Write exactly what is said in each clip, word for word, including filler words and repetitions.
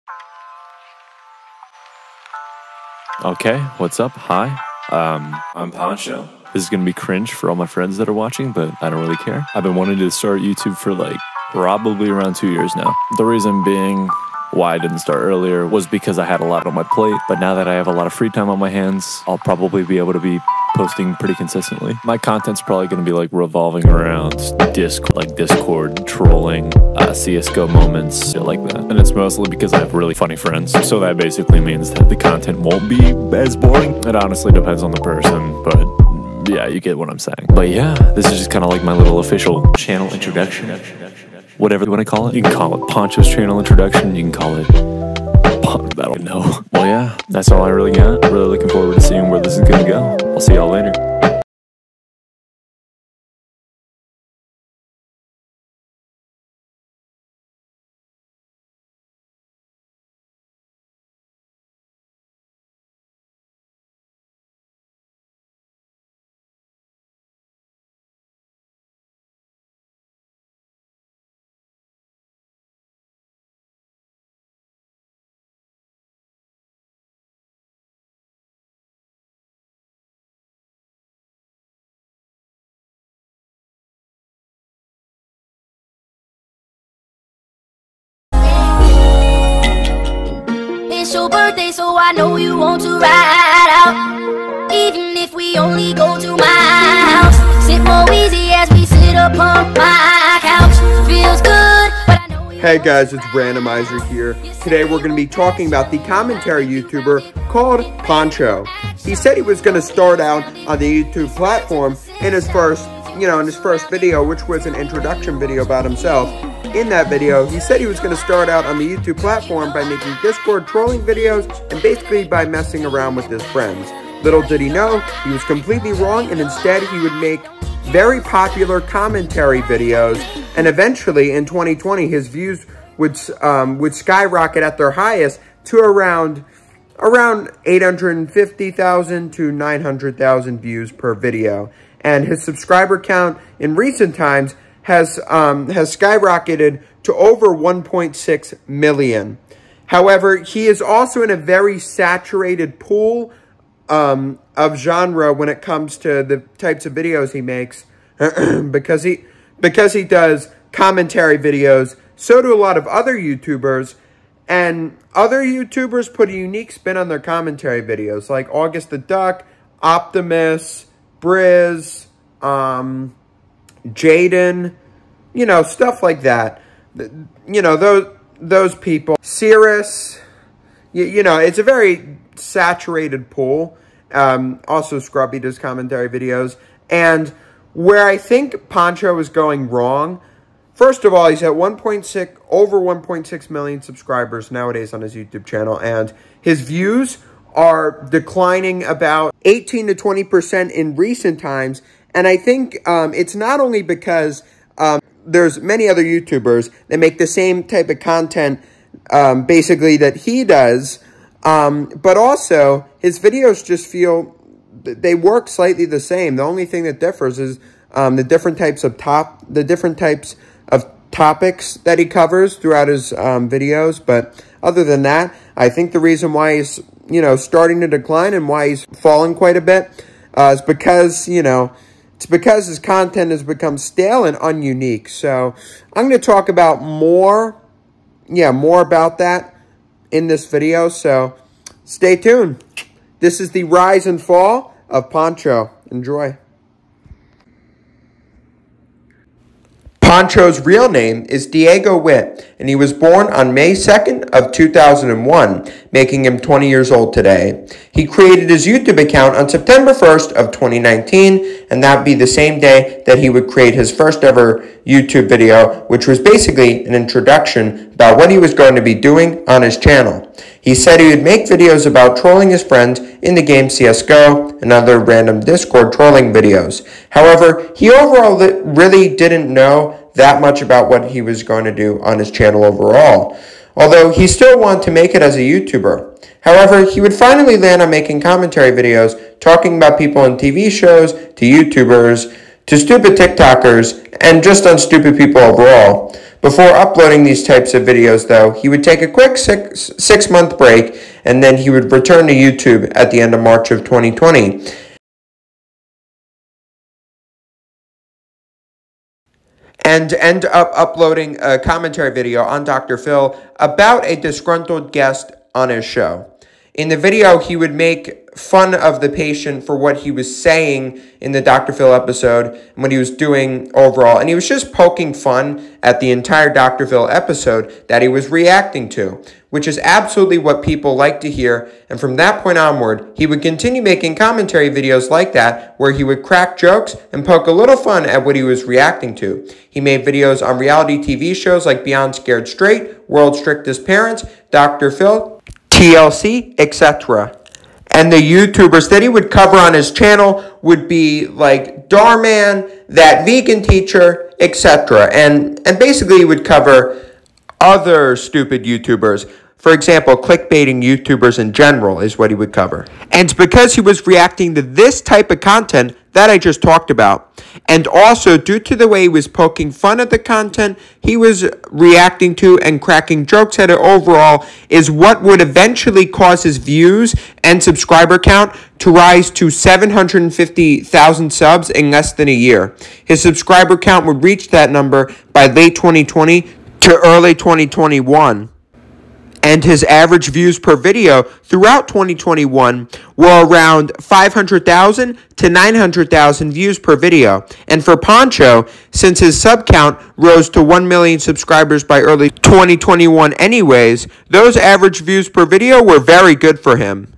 Okay, what's up? Hi, um, I'm Pancho. This is gonna be cringe for all my friends that are watching, but I don't really care. I've been wanting to start YouTube for like probably around two years now. The reason being why I didn't start earlier was because I had a lot on my plate, but now that I have a lot of free time on my hands, I'll probably be able to be posting pretty consistently. My content's probably going to be like revolving around Discord, like Discord, trolling, uh, C S G O moments, shit like that. And it's mostly because I have really funny friends, so that basically means that the content won't be as boring. It honestly depends on the person, but yeah, you get what I'm saying. But yeah, this is just kind of like my little official channel introduction. Whatever you want to call it. You can call it Poncho's channel introduction. You can call it... I don't know. Well, yeah, that's all I really got. Really looking forward to seeing where this is going to go. I'll see y'all later. It's your birthday, so I know you want to ride out. Even if we only go to my house, sit more easy as we sit upon my couch. Feels good, but I know you. Hey guys, it's Randomizer here. Today we're going to be talking about the commentary YouTuber called Pancho. He said he was going to start out on the YouTube platform in his first, you know, in his first video, which was an introduction video about himself. In that video, he said he was going to start out on the YouTube platform by making Discord trolling videos and basically by messing around with his friends. Little did he know, he was completely wrong, and instead he would make very popular commentary videos, and eventually in twenty twenty his views would um, would skyrocket at their highest to around around eight hundred fifty thousand to nine hundred thousand views per video, and his subscriber count in recent times has um, has skyrocketed to over one point six million. However, he is also in a very saturated pool um, of genre when it comes to the types of videos he makes, because he because he does commentary videos. So do a lot of other YouTubers, and other YouTubers put a unique spin on their commentary videos, like August the Duck, Optimus, Briz, um. Jaden, you know, stuff like that. You know, those those people. Cirrus, you, you know, it's a very saturated pool. Um, also, Scrubby does commentary videos. And where I think Pancho is going wrong, first of all, he's at one point six, over one point six million subscribers nowadays on his YouTube channel. And his views are declining about eighteen to twenty percent in recent times. And I think um, it's not only because um, there's many other YouTubers that make the same type of content, um, basically, that he does, um, but also his videos just feel, they work slightly the same. The only thing that differs is um, the different types of top, the different types of topics that he covers throughout his um, videos. But other than that, I think the reason why he's, you know, starting to decline and why he's fallen quite a bit uh, is because, you know, It's because his content has become stale and ununique. So I'm going to talk about more, yeah, more about that in this video. So stay tuned. This is the rise and fall of Pancho. Enjoy. Pancho's real name is Diego Witt, and he was born on May second of two thousand one, making him twenty years old today. He created his YouTube account on September first of twenty nineteen, and that would be the same day that he would create his first ever YouTube video, which was basically an introduction about what he was going to be doing on his channel. He said he would make videos about trolling his friends in the game C S G O and other random Discord trolling videos. However, he overall really didn't know that much about what he was going to do on his channel overall, although he still wanted to make it as a YouTuber. However, he would finally land on making commentary videos talking about people on T V shows, to YouTubers, to stupid TikTokers, and just on stupid people overall. Before uploading these types of videos, though, he would take a quick six, six-month break, and then he would return to YouTube at the end of March of twenty twenty. And end up uploading a commentary video on Doctor Phil about a disgruntled guest on his show. In the video, he would make fun of the patient for what he was saying in the Doctor Phil episode and what he was doing overall. And he was just poking fun at the entire Doctor Phil episode that he was reacting to, which is absolutely what people like to hear. And from that point onward, he would continue making commentary videos like that, where he would crack jokes and poke a little fun at what he was reacting to. He made videos on reality T V shows like Beyond Scared Straight, World's Strictest Parents, Doctor Phil, T L C, et cetera. And the YouTubers that he would cover on his channel would be like Darman, That Vegan Teacher, et cetera. And, and basically he would cover other stupid YouTubers. For example, clickbaiting YouTubers in general is what he would cover. And because he was reacting to this type of content that I just talked about, and also due to the way he was poking fun at the content he was reacting to and cracking jokes at it overall, is what would eventually cause his views and subscriber count to rise to seven hundred fifty thousand subs in less than a year. His subscriber count would reach that number by late twenty twenty to early twenty twenty-one. And his average views per video throughout twenty twenty-one were around five hundred thousand to nine hundred thousand views per video. And for Pancho, since his sub count rose to one million subscribers by early twenty twenty-one anyways, those average views per video were very good for him.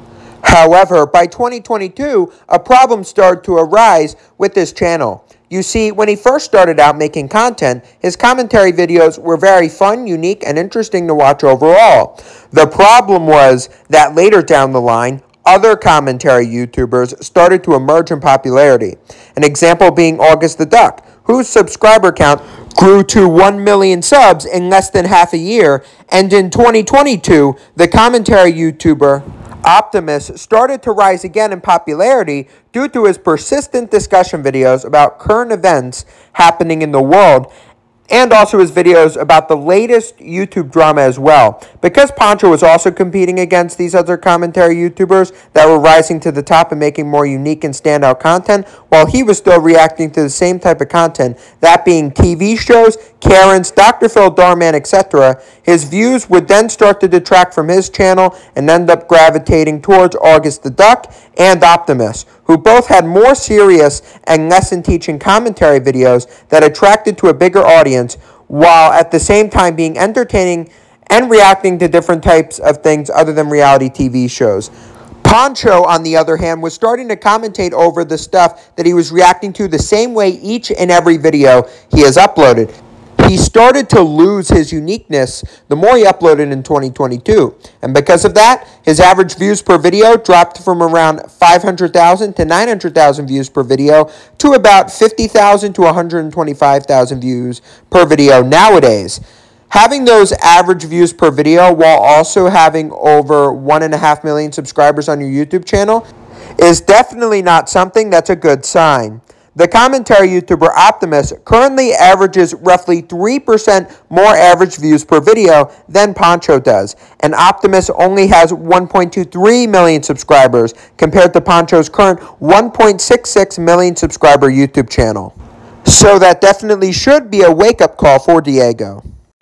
However, by twenty twenty-two, a problem started to arise with his channel. You see, when he first started out making content, his commentary videos were very fun, unique, and interesting to watch overall. The problem was that later down the line, other commentary YouTubers started to emerge in popularity. An example being August the Duck, whose subscriber count grew to one million subs in less than half a year, and in twenty twenty-two, the commentary YouTuber Optimus started to rise again in popularity due to his persistent discussion videos about current events happening in the world, and also his videos about the latest YouTube drama as well. Because Pancho was also competing against these other commentary YouTubers that were rising to the top and making more unique and standout content, while he was still reacting to the same type of content, that being T V shows, Karens, Doctor Phil, Darman, et cetera, his views would then start to detract from his channel and end up gravitating towards August the Duck and Optimus, who both had more serious and lesson-teaching commentary videos that attracted to a bigger audience, while at the same time being entertaining and reacting to different types of things other than reality T V shows. Pancho, on the other hand, was starting to commentate over the stuff that he was reacting to the same way each and every video he has uploaded. He started to lose his uniqueness the more he uploaded in twenty twenty-two. And because of that, his average views per video dropped from around five hundred thousand to nine hundred thousand views per video to about fifty thousand to one hundred twenty-five thousand views per video nowadays. Having those average views per video while also having over one and a half million subscribers on your YouTube channel is definitely not something that's a good sign. The commentary YouTuber Optimus currently averages roughly three percent more average views per video than Pancho does, and Optimus only has one point two three million subscribers compared to Pancho's current one point six six million subscriber YouTube channel. So that definitely should be a wake-up call for Diego.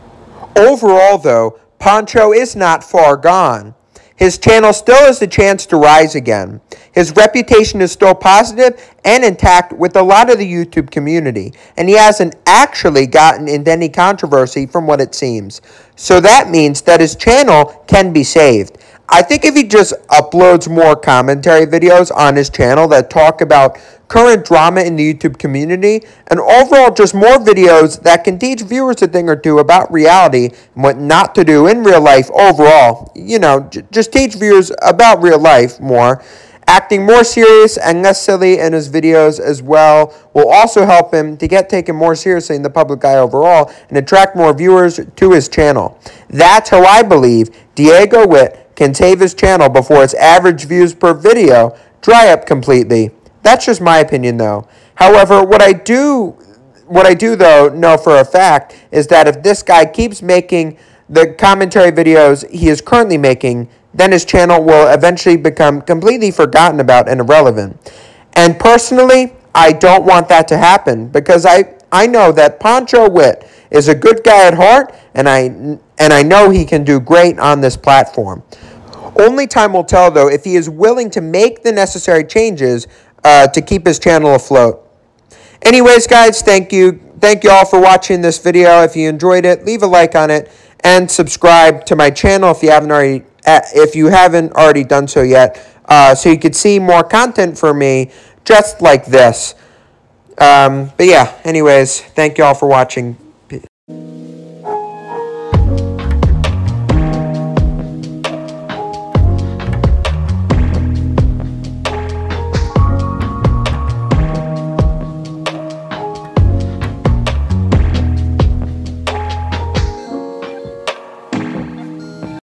Overall, though, Pancho is not far gone. His channel still has the chance to rise again. His reputation is still positive and intact with a lot of the YouTube community, and he hasn't actually gotten into any controversy from what it seems. So that means that his channel can be saved. I think if he just uploads more commentary videos on his channel that talk about current drama in the YouTube community, and overall just more videos that can teach viewers a thing or two about reality and what not to do in real life overall, you know, j just teach viewers about real life more, acting more serious and less silly in his videos as well will also help him to get taken more seriously in the public eye overall and attract more viewers to his channel. That's how I believe Diego Witt can save his channel before its average views per video dry up completely. That's just my opinion, though. However, what I do what I do, though, know for a fact is that if this guy keeps making the commentary videos he is currently making, then his channel will eventually become completely forgotten about and irrelevant. And personally, I don't want that to happen because I, I know that Puncho'd is a good guy at heart, and I, and I know he can do great on this platform. Only time will tell, though, if he is willing to make the necessary changes uh, to keep his channel afloat. Anyways, guys, thank you. Thank you all for watching this video. If you enjoyed it, leave a like on it and subscribe to my channel if you haven't already if you haven't already done so yet, uh, so you could see more content from me just like this. Um, but yeah, anyways, thank you all for watching.